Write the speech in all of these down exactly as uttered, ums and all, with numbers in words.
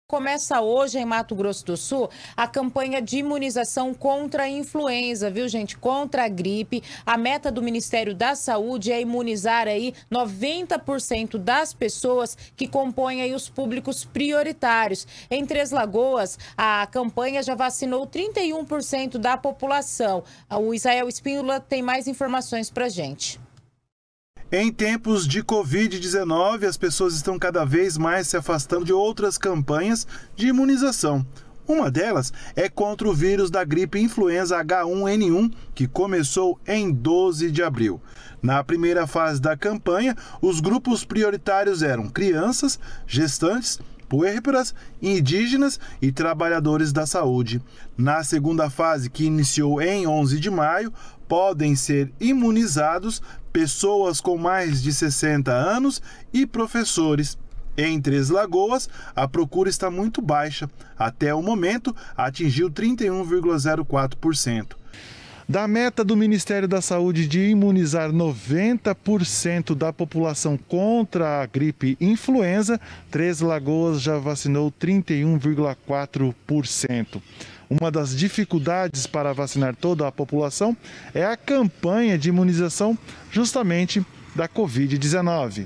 Começa hoje em Mato Grosso do Sul a campanha de imunização contra a influenza, viu, gente? Contra a gripe. A meta do Ministério da Saúde é imunizar aí noventa por cento das pessoas que compõem aí os públicos prioritários. Em Três Lagoas, a campanha já vacinou trinta e um por cento da população. O Israel Espíndola tem mais informações pra gente. Em tempos de covid dezenove, as pessoas estão cada vez mais se afastando de outras campanhas de imunização. Uma delas é contra o vírus da gripe influenza H um N um, que começou em doze de abril. Na primeira fase da campanha, os grupos prioritários eram crianças, gestantes, puérperas, indígenas e trabalhadores da saúde. Na segunda fase, que iniciou em onze de maio, podem ser imunizados pessoas com mais de sessenta anos e professores. Em Três Lagoas, a procura está muito baixa. Até o momento, atingiu trinta e um vírgula zero quatro por cento. Da meta do Ministério da Saúde de imunizar noventa por cento da população contra a gripe influenza, Três Lagoas já vacinou trinta e um vírgula quatro por cento. Uma das dificuldades para vacinar toda a população é a campanha de imunização justamente da covid dezenove.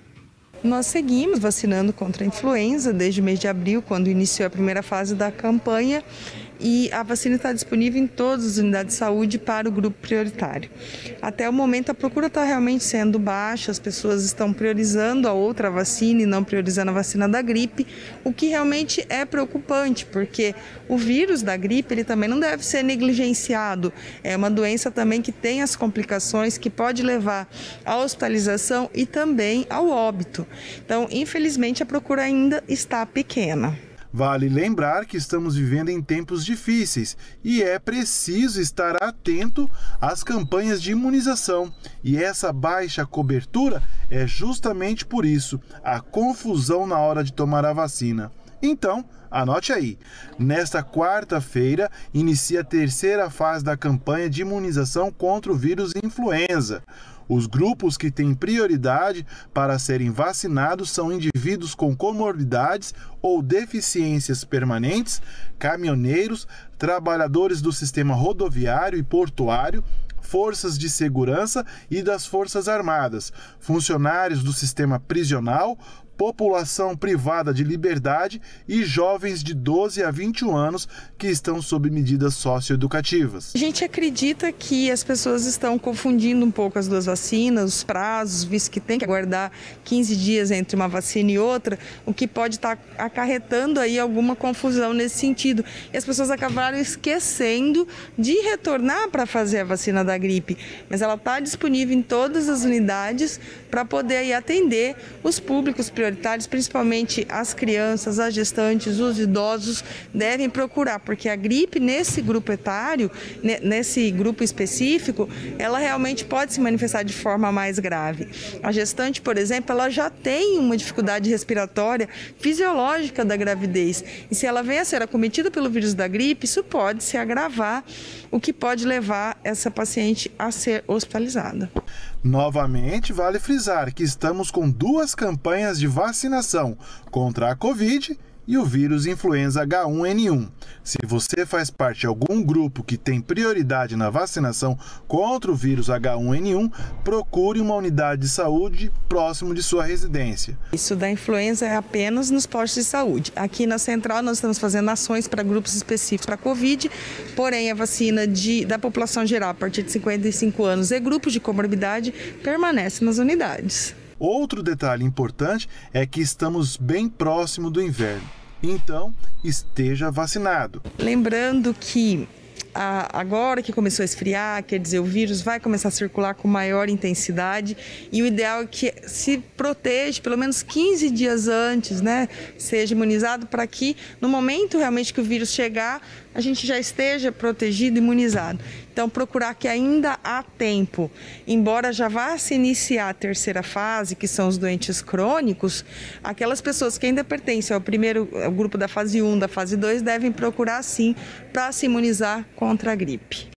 Nós seguimos vacinando contra a influenza desde o mês de abril, quando iniciou a primeira fase da campanha, e a vacina está disponível em todas as unidades de saúde para o grupo prioritário. Até o momento a procura está realmente sendo baixa, as pessoas estão priorizando a outra vacina e não priorizando a vacina da gripe, o que realmente é preocupante, porque o vírus da gripe ele também não deve ser negligenciado. É uma doença também que tem as complicações, que pode levar à hospitalização e também ao óbito. Então, infelizmente, a procura ainda está pequena. Vale lembrar que estamos vivendo em tempos difíceis e é preciso estar atento às campanhas de imunização. E essa baixa cobertura é justamente por isso, a confusão na hora de tomar a vacina. Então, anote aí, nesta quarta-feira inicia a terceira fase da campanha de imunização contra o vírus influenza. Os grupos que têm prioridade para serem vacinados são indivíduos com comorbidades ou deficiências permanentes, caminhoneiros, trabalhadores do sistema rodoviário e portuário, forças de segurança e das Forças Armadas, funcionários do sistema prisional, população privada de liberdade e jovens de doze a vinte e um anos que estão sob medidas socioeducativas. A gente acredita que as pessoas estão confundindo um pouco as duas vacinas, os prazos, visto que tem que aguardar quinze dias entre uma vacina e outra, o que pode estar acarretando aí alguma confusão nesse sentido. E as pessoas acabaram esquecendo de retornar para fazer a vacina da gripe, mas ela está disponível em todas as unidades para poder aí atender os públicos prioritários, principalmente as crianças, as gestantes, os idosos devem procurar, porque a gripe nesse grupo etário, nesse grupo específico, ela realmente pode se manifestar de forma mais grave. A gestante, por exemplo, ela já tem uma dificuldade respiratória fisiológica da gravidez, e se ela vem a ser acometida pelo vírus da gripe, isso pode se agravar, o que pode levar essa paciente a ser hospitalizada. Novamente, vale frisar que estamos com duas campanhas de vacinação contra a Covid e o vírus influenza H um N um. Se você faz parte de algum grupo que tem prioridade na vacinação contra o vírus H um N um, procure uma unidade de saúde próximo de sua residência. Isso da influenza é apenas nos postos de saúde. Aqui na Central nós estamos fazendo ações para grupos específicos para a Covid, porém a vacina de, da população geral a partir de cinquenta e cinco anos e grupos de comorbidade permanece nas unidades. Outro detalhe importante é que estamos bem próximo do inverno, então esteja vacinado. Lembrando que a, agora que começou a esfriar, quer dizer, o vírus vai começar a circular com maior intensidade e o ideal é que se proteja pelo menos quinze dias antes, né, seja imunizado para que no momento realmente que o vírus chegar, a gente já esteja protegido, imunizado. Então, procurar que ainda há tempo, embora já vá se iniciar a terceira fase, que são os doentes crônicos, aquelas pessoas que ainda pertencem ao primeiro ao grupo da fase um, da fase dois, devem procurar sim para se imunizar contra a gripe.